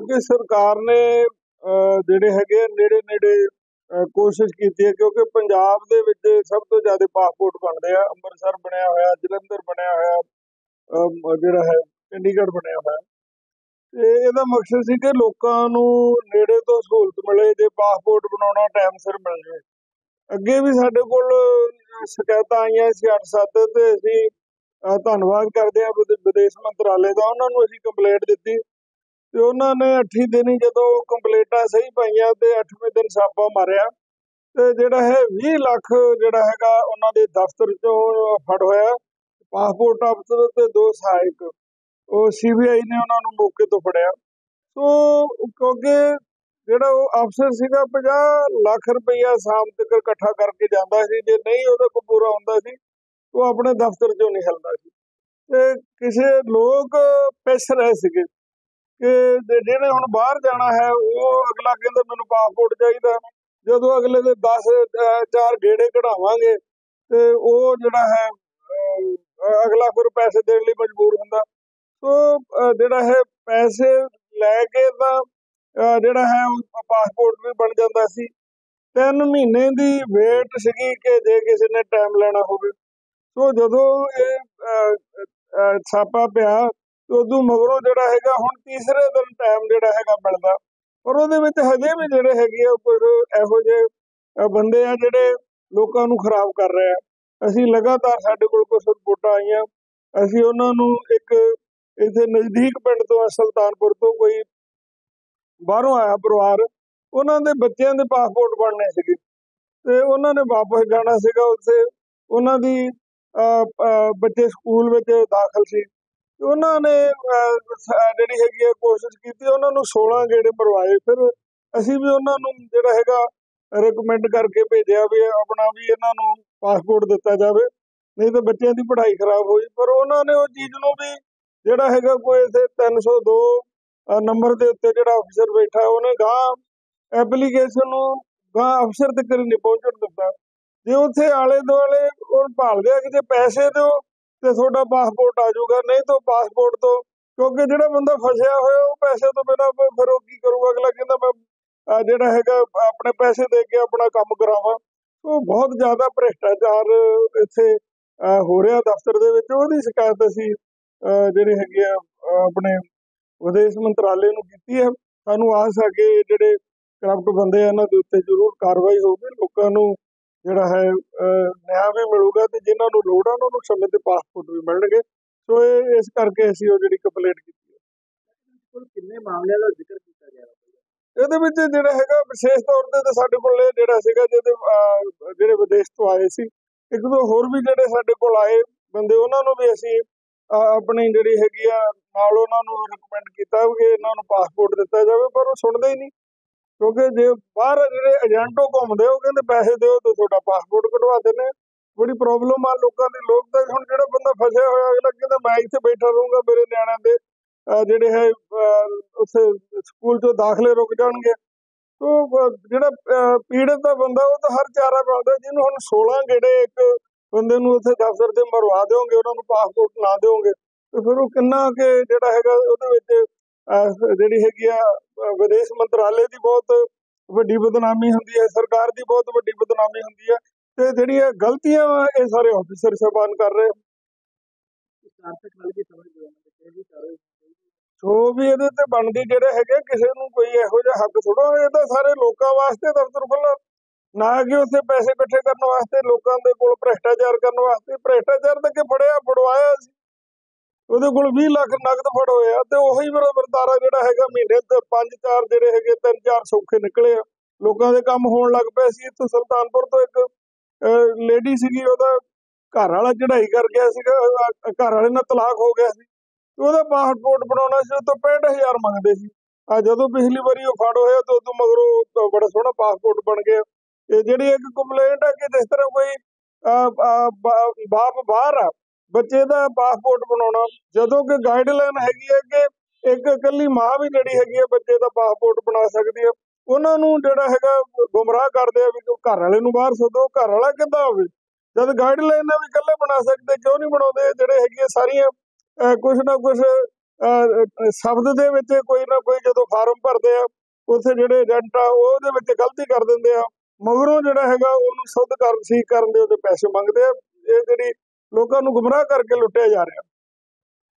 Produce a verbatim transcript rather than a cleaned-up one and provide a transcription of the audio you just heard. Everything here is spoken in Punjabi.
क्योंकि सरकार ने ਜਿਹੜੇ ਹੈਗੇ ਨੇੜੇ ਨੇੜੇ ਕੋਸ਼ਿਸ਼ ਕੀਤੀ ਹੈ, ਕਿਉਂਕਿ ਪੰਜਾਬ ਦੇ ਵਿੱਚ ਸਭ ਤੋਂ ਜ਼ਿਆਦਾ ਪਾਸਪੋਰਟ ਬਣਦੇ ਆ। ਅੰਮ੍ਰਿਤਸਰ ਬਣਿਆ ਹੋਇਆ, ਜਲੰਧਰ ਬਣਿਆ ਹੋਇਆ, ਅਹ ਜਿਹੜਾ ਹੈ ਚੰਡੀਗੜ੍ਹ ਬਣਿਆ ਹੋਇਆ। ਤੇ ਇਹਦਾ ਮਕਸਦ ਸੀ ਕਿ ਲੋਕਾਂ ਨੂੰ ਨੇੜੇ ਤੋਂ ਸਹੂਲਤ ਮਿਲੇ, ਜੇ ਪਾਸਪੋਰਟ ਬਣਾਉਣਾ ਟਾਈਮ ਸਿਰ ਮਿਲ ਜਾਵੇ। ਅੱਗੇ ਵੀ ਸਾਡੇ ਕੋਲ ਸ਼ਿਕਾਇਤਾਂ ਆਈਆਂ ਸੀ ਅੱਠ ਸੱਤ, ਤੇ ਅਸੀਂ ਧੰਨਵਾਦ ਕਰਦੇ ਹਾਂ ਵਿਦੇਸ਼ ਮੰਤਰਾਲੇ ਦਾ। ਉਹਨਾਂ ਨੂੰ ਅਸੀਂ ਕੰਪਲੇਂਟ ਦਿੱਤੀ ਤੇ ਉਹਨਾਂ ਨੇ ਅੱਠੀ ਦਿਨ ਹੀ ਜਦੋਂ ਕੰਪਲੇਂਟਾਂ ਸਹੀ ਪਾਈਆਂ ਤੇ ਅੱਠਵੇਂ ਦਿਨ ਛਾਪਾ ਮਾਰਿਆ ਤੇ ਜਿਹੜਾ ਹੈ ਵੀਹ ਲੱਖ ਜਿਹੜਾ ਹੈਗਾ ਉਹਨਾਂ ਦੇ ਦਫ਼ਤਰ ਚੋਂ ਫੜ ਹੋਇਆ। ਪਾਸਪੋਰਟ ਅਫਸਰ ਤੇ ਦੋ ਸਹਾਇਕ, ਉਹ ਸੀ ਬੀ ਆਈ ਨੇ ਉਹਨਾਂ ਨੂੰ ਮੌਕੇ ਤੋਂ ਫੜਿਆ। ਸੋ ਕਿਉਂਕਿ ਜਿਹੜਾ ਉਹ ਅਫਸਰ ਸੀਗਾ ਪੰਜਾਹ ਲੱਖ ਰੁਪਈਆ ਸ਼ਾਮ ਤੱਕ ਇਕੱਠਾ ਕਰਕੇ ਜਾਂਦਾ ਸੀ, ਜੇ ਨਹੀਂ ਉਹਦੇ ਕੋਲ ਪੂਰਾ ਹੁੰਦਾ ਸੀ ਉਹ ਆਪਣੇ ਦਫ਼ਤਰ ਚੋਂ ਨਹੀਂ ਹਿਲਦਾ ਸੀ। ਤੇ ਕਿਸੇ ਲੋਕ ਪਿਸ ਰਹੇ ਸੀਗੇ ਕਿ ਜਿਹਨੇ ਹੁਣ ਬਾਹਰ ਜਾਣਾ ਹੈ ਉਹ ਅਗਲਾ ਕਹਿੰਦਾ ਮੈਨੂੰ ਪਾਸਪੋਰਟ ਚਾਹੀਦਾ, ਜਦੋਂ ਅਗਲੇ ਦੇ ਦਸ ਚਾਰ ਗੇੜੇ ਕਢਾਵਾਂਗੇ ਤੇ ਉਹ ਜਿਹੜਾ ਹੈ ਅਗਲਾ ਫਿਰ ਪੈਸੇ ਦੇਣ ਲਈ ਮਜਬੂਰ ਹੁੰਦਾ। ਸੋ ਜਿਹੜਾ ਹੈ ਪੈਸੇ ਲੈ ਕੇ ਤਾਂ ਜਿਹੜਾ ਹੈ ਪਾਸਪੋਰਟ ਵੀ ਬਣ ਜਾਂਦਾ ਸੀ। ਤਿੰਨ ਮਹੀਨੇ ਦੀ ਵੇਟ ਸੀਗੀ ਕਿ ਜੇ ਕਿਸੇ ਨੇ ਟਾਈਮ ਲੈਣਾ ਹੋਵੇ। ਸੋ ਜਦੋਂ ਇਹ ਛਾਪਾ ਪਿਆ ਉਦੋਂ ਮਗਰੋਂ ਜਿਹੜਾ ਹੈਗਾ ਹੁਣ ਤੀਸਰੇ ਦਿਨ ਟਾਈਮ ਜਿਹੜਾ ਹੈਗਾ ਮਿਲਦਾ, ਪਰ ਉਹਦੇ ਵਿੱਚ ਹਜੇ ਵੀ ਜਿਹੜੇ ਹੈਗੇ ਆ ਕੁਝ ਇਹੋ ਜਿਹੇ ਬੰਦੇ ਆ ਜਿਹੜੇ ਲੋਕਾਂ ਨੂੰ ਖਰਾਬ ਕਰ ਰਹੇ ਆ। ਅਸੀਂ ਲਗਾਤਾਰ ਸਾਡੇ ਕੋਲ ਕੁਝ ਰਿਪੋਰਟਾਂ ਆਈਆਂ, ਅਸੀਂ ਉਹਨਾਂ ਨੂੰ ਇੱਕ ਇੱਥੇ ਨਜ਼ਦੀਕ ਪਿੰਡ ਤੋਂ ਸੁਲਤਾਨਪੁਰ ਤੋਂ ਕੋਈ ਬਾਹਰੋਂ ਆਇਆ ਪਰਿਵਾਰ, ਉਹਨਾਂ ਦੇ ਬੱਚਿਆਂ ਦੇ ਪਾਸਪੋਰਟ ਬਣਨੇ ਸੀਗੇ ਤੇ ਉਹਨਾਂ ਨੇ ਵਾਪਸ ਜਾਣਾ ਸੀਗਾ। ਉੱਥੇ ਉਹਨਾਂ ਦੀ ਬੱਚੇ ਸਕੂਲ ਵਿੱਚ ਦਾਖਲ ਸੀ, ਉਹਨਾਂ ਨੇ ਜਿਹੜੀ ਹੈਗੀ ਆ ਕੋਸ਼ਿਸ਼ ਕੀਤੀ, ਉਹਨਾਂ ਨੂੰ ਸੋਲਾਂ ਗੇੜੇ ਮਰਵਾਏ। ਫਿਰ ਅਸੀਂ ਵੀ ਉਹਨਾਂ ਨੂੰ ਜਿਹੜਾ ਹੈਗਾ ਰਿਕਮੈਂਡ ਕਰਕੇ ਭੇਜਿਆ ਵੀ ਆਪਣਾ ਵੀ ਇਹਨਾਂ ਨੂੰ ਪਾਸਪੋਰਟ ਦਿੱਤਾ ਜਾਵੇ, ਨਹੀਂ ਤਾਂ ਬੱਚਿਆਂ ਦੀ ਪੜ੍ਹਾਈ ਖਰਾਬ ਹੋਈ। ਪਰ ਉਹਨਾਂ ਨੇ ਉਹ ਚੀਜ਼ ਨੂੰ ਵੀ ਜਿਹੜਾ ਹੈਗਾ ਕੋਈ ਇੱਥੇ ਤਿੰਨ ਸੌ ਦੋ ਨੰਬਰ ਦੇ ਉੱਤੇ ਜਿਹੜਾ ਅਫਸਰ ਬੈਠਾ ਉਹਨੇ ਗਾਂ ਐਪਲੀਕੇਸ਼ਨ ਨੂੰ ਗਾਂ ਅਫਸਰ ਤੱਕ ਨਹੀਂ ਪਹੁੰਚਣ ਦਿੱਤਾ। ਜੇ ਉੱਥੇ ਆਲੇ ਦੁਆਲੇ ਉਹ ਭਾਲਦੇ ਆ ਕਿ ਜੇ ਪੈਸੇ ਦਿਓ ਤੇ ਤੁਹਾਡਾ ਪਾਸਪੋਰਟ ਆ ਜਾਊਗਾ, ਨਹੀਂ ਤਾਂ ਪਾਸਪੋਰਟ ਤੋਂ, ਕਿਉਂਕਿ ਜਿਹੜਾ ਬੰਦਾ ਫਸਿਆ ਹੋਇਆ ਉਹ ਪੈਸੇ ਤੋਂ ਬਿਨਾਂ ਫਿਰ ਉਹ ਕੀ ਕਰੂਗਾ। ਅਗਲਾ ਕਹਿੰਦਾ ਮੈਂ ਜਿਹੜਾ ਹੈਗਾ ਆਪਣੇ ਪੈਸੇ ਦੇ ਕੇ ਆਪਣਾ ਕੰਮ ਕਰਾਵਾਂ। ਉਹ ਬਹੁਤ ਜ਼ਿਆਦਾ ਭ੍ਰਿਸ਼ਟਾਚਾਰ ਇੱਥੇ ਹੋ ਰਿਹਾ ਦਫ਼ਤਰ ਦੇ ਵਿੱਚ। ਉਹਦੀ ਸ਼ਿਕਾਇਤ ਅਸੀਂ ਜਿਹੜੀ ਹੈਗੀ ਆ ਆਪਣੇ ਵਿਦੇਸ਼ ਮੰਤਰਾਲੇ ਨੂੰ ਕੀਤੀ ਹੈ। ਸਾਨੂੰ ਆਸ ਹੈ ਕਿ ਜਿਹੜੇ ਕਰਪਟ ਬੰਦੇ ਆ ਇਹਨਾਂ ਦੇ ਉੱਤੇ ਜ਼ਰੂਰ ਕਾਰਵਾਈ ਹੋਊਗੀ, ਲੋਕਾਂ ਨੂੰ ਜਿਹੜਾ ਹੈ ਨਿਆਂ ਵੀ ਮਿਲੂਗਾ ਤੇ ਜਿਨ੍ਹਾਂ ਨੂੰ ਲੋੜ ਆ ਉਹਨਾਂ ਨੂੰ ਸਮੇਂ ਤੇ ਪਾਸਪੋਰਟ ਵੀ ਮਿਲਣਗੇ। ਸੋ ਇਹ ਇਸ ਕਰਕੇ ਅਸੀਂ ਉਹ ਜਿਹੜੀ ਕੰਪਲੇਂਟ ਕੀਤੀ ਹੈ। ਕਿੰਨੇ ਮਾਮਲਿਆਂ ਦਾ ਜ਼ਿਕਰ ਕੀਤਾ ਗਿਆ ਇਹਦੇ ਵਿੱਚ ਜਿਹੜਾ ਹੈਗਾ ਵਿਸ਼ੇਸ਼ ਤੌਰ ਤੇ ਤਾਂ ਸਾਡੇ ਕੋਲ ਇਹ ਜਿਹੜਾ ਸੀਗਾ ਜਿਹਦੇ ਜਿਹੜੇ ਵਿਦੇਸ਼ ਤੋਂ ਆਏ ਸੀ, ਇੱਕ ਦੋ ਹੋਰ ਵੀ ਜਿਹੜੇ ਸਾਡੇ ਕੋਲ ਆਏ ਬੰਦੇ, ਉਹਨਾਂ ਨੂੰ ਵੀ ਅਸੀਂ ਆਪਣੀ ਜਿਹੜੀ ਹੈਗੀ ਆ ਨਾਲ ਉਹਨਾਂ ਨੂੰ ਰਿਕਮੈਂਡ ਕੀਤਾ ਕਿ ਇਹਨਾਂ ਨੂੰ ਪਾਸਪੋਰਟ ਦਿੱਤਾ ਜਾਵੇ, ਪਰ ਉਹ ਸੁਣਦੇ ਹੀ ਨਹੀਂ। ਕਿਉਂਕਿ ਜੇ ਬਾਹਰ ਜਿਹੜੇ ਏਜੰਟ ਉਹ ਘੁੰਮਦੇ ਉਹ ਕਹਿੰਦੇ ਪੈਸੇ ਦਿਓ ਤੇ ਤੁਹਾਡਾ ਪਾਸਪੋਰਟ ਕਢਵਾ ਦਿੰਦੇ। ਬੜੀ ਪ੍ਰੋਬਲਮ ਆ ਲੋਕਾਂ ਦੀ। ਲੋਕ ਤਾਂ ਹੁਣ ਜਿਹੜਾ ਬੰਦਾ ਫਸਿਆ ਹੋਇਆ ਅਗਲਾ ਕਹਿੰਦਾ ਮੈਂ ਇੱਥੇ ਬੈਠਾ ਰਹੂੰਗਾ, ਮੇਰੇ ਨਿਆਣਿਆਂ ਦੇ ਜਿਹੜੇ ਹੈ ਉੱਥੇ ਸਕੂਲ ਚੋਂ ਦਾਖਲੇ ਰੁਕ ਜਾਣਗੇ। ਤੋ ਜਿਹੜਾ ਪੀੜਤ ਦਾ ਬੰਦਾ ਉਹ ਤਾਂ ਹਰ ਚਾਰਾ ਪਾਉਂਦਾ। ਜਿਹਨੂੰ ਹੁਣ ਸੋਲਾਂ ਗੇੜੇ ਇੱਕ ਬੰਦੇ ਨੂੰ ਉੱਥੇ ਦਫ਼ਤਰ ਤੇ ਮਰਵਾ ਦਿਓਗੇ, ਉਹਨਾਂ ਨੂੰ ਪਾਸਪੋਰਟ ਨਾ ਦਿਓਗੇ ਤੇ ਫਿਰ ਉਹ ਕਿੰਨਾ ਕਿ ਜਿਹੜਾ ਹੈਗਾ ਉਹਦੇ ਵਿੱਚ ਜਿਹੜੀ ਹੈਗੀ ਆ ਵਿਦੇਸ਼ ਮੰਤਰਾਲੇ ਦੀ ਬਹੁਤ ਵੱਡੀ ਬਦਨਾਮੀ ਹੁੰਦੀ ਹੈ, ਸਰਕਾਰ ਦੀ ਬਹੁਤ ਵੱਡੀ ਬਦਨਾਮੀ ਹੁੰਦੀ ਹੈ ਤੇ ਜਿਹੜੀਆਂ ਗਲਤੀਆਂ ਇਹ ਸਾਰੇ ਆਫਿਸਰ ਸਾਹਿਬਾਨ ਕਰ ਰਹੇ। ਸੋ ਵੀ ਇਹਦੇ ਤੇ ਬਣਦੀ ਜਿਹੜੇ ਹੈਗੇ ਕਿਸੇ ਨੂੰ ਕੋਈ ਇਹੋ ਜਿਹਾ ਹੱਕ ਥੋੜ੍ਹਾ, ਇਹ ਤਾਂ ਸਾਰੇ ਲੋਕਾਂ ਵਾਸਤੇ ਦਫ਼ਤਰ ਖੁੱਲ੍ਹਾ, ਨਾ ਕਿ ਉੱਥੇ ਪੈਸੇ ਇਕੱਠੇ ਕਰਨ ਵਾਸਤੇ, ਲੋਕਾਂ ਦੇ ਕੋਲ ਭ੍ਰਿਸ਼ਟਾਚਾਰ ਕਰਨ ਵਾਸਤੇ। ਭ੍ਰਿਸ਼ਟਾਚਾਰ ਤਾਂ ਕਿ ਫੜਿਆ ਫੜਵਾਇਆ ਸੀ, ਉਹਦੇ ਕੋਲ ਵੀਹ ਲੱਖ ਨਗਦ ਫੜ ਹੋਇਆ ਤੇ ਉਹੀ ਵਰਤਾਰਾ ਜਿਹੜਾ ਹੈਗਾ ਮਹੀਨੇ ਤੇ ਪੰਜ ਚਾਰ ਜਿਹੜੇ ਹੈਗੇ ਤਿੰਨ ਚਾਰ ਸੌਖੇ ਨਿਕਲੇ ਆ। ਲੋਕਾਂ ਦੇ ਕੰਮ ਹੋਣ ਲੱਗ ਪਏ ਸੀ। ਇੱਥੋਂ ਸੁਲਤਾਨਪੁਰ ਤੋਂ ਇੱਕ ਲੇਡੀ ਸੀਗੀ, ਉਹਦਾ ਘਰ ਵਾਲਾ ਚੜ੍ਹਾਈ ਕਰ ਗਿਆ ਸੀਗਾ, ਘਰ ਵਾਲੇ ਨਾਲ ਤਲਾਕ ਹੋ ਗਿਆ ਸੀ, ਉਹਦਾ ਪਾਸਪੋਰਟ ਬਣਾਉਣਾ ਸੀ, ਉਹ ਤੋਂ ਪੈਂਹਠ ਹਜ਼ਾਰ ਮੰਗਦੇ ਸੀ। ਆ ਜਦੋਂ ਪਿਛਲੀ ਵਾਰੀ ਉਹ ਫੜ ਹੋਇਆ ਤੇ ਉਦੋਂ ਮਗਰੋਂ ਬੜਾ ਸੋਹਣਾ ਪਾਸਪੋਰਟ ਬਣ ਗਿਆ। ਇਹ ਜਿਹੜੀ ਇੱਕ ਕੰਪਲੇਂਟ ਹੈ ਕਿ ਜਿਸ ਤਰ੍ਹਾਂ ਕੋਈ ਬਾਪ ਬਾਹਰ ਆ, ਬੱਚੇ ਦਾ ਪਾਸਪੋਰਟ ਬਣਾਉਣਾ, ਜਦੋਂ ਕਿ ਗਾਈਡਲਾਈਨ ਹੈਗੀ ਹੈ ਕਿ ਇੱਕ ਇਕੱਲੀ ਮਾਂ ਵੀ ਜਿਹੜੀ ਹੈਗੀ ਹੈ ਬੱਚੇ ਦਾ ਪਾਸਪੋਰਟ ਬਣਾ ਸਕਦੀ ਹੈ। ਉਹਨਾਂ ਨੂੰ ਜਿਹੜਾ ਹੈਗਾ ਗੁੰਮਰਾਹ ਕਰਦੇ ਆ ਵੀ ਘਰ ਵਾਲੇ ਨੂੰ ਬਾਹਰ ਸੱਦੋ, ਘਰ ਵਾਲਾ ਕਿੱਦਾਂ ਹੋਵੇ, ਜਦ ਗਾਈਡਲਾਈਨ ਵੀ ਇਕੱਲੇ ਬਣਾ ਸਕਦੇ, ਕਿਉਂ ਨਹੀਂ ਬਣਾਉਂਦੇ? ਜਿਹੜੇ ਹੈਗੀਆਂ ਸਾਰੀਆਂ ਕੁਛ ਨਾ ਕੁਛ ਸ਼ਬਦ ਦੇ ਵਿੱਚ ਕੋਈ ਨਾ ਕੋਈ ਜਦੋਂ ਫਾਰਮ ਭਰਦੇ ਆ ਉੱਥੇ ਜਿਹੜੇ ਏਜੰਟ ਆ ਉਹ ਉਹਦੇ ਵਿੱਚ ਗਲਤੀ ਕਰ ਦਿੰਦੇ ਆ, ਮਗਰੋਂ ਜਿਹੜਾ ਹੈਗਾ ਉਹਨੂੰ ਸ਼ੁੱਧ ਕਰਨ ਸੀ ਕਰਨ ਦੇ ਉਹਦੇ ਪੈਸੇ ਮੰਗਦੇ ਆ। ਇਹ ਜਿਹੜੀ ਲੋਕਾਂ ਨੂੰ ਗੁੰਮਰਾਹ ਕਰਕੇ ਲੁੱਟਿਆ ਜਾ ਰਿਹਾ।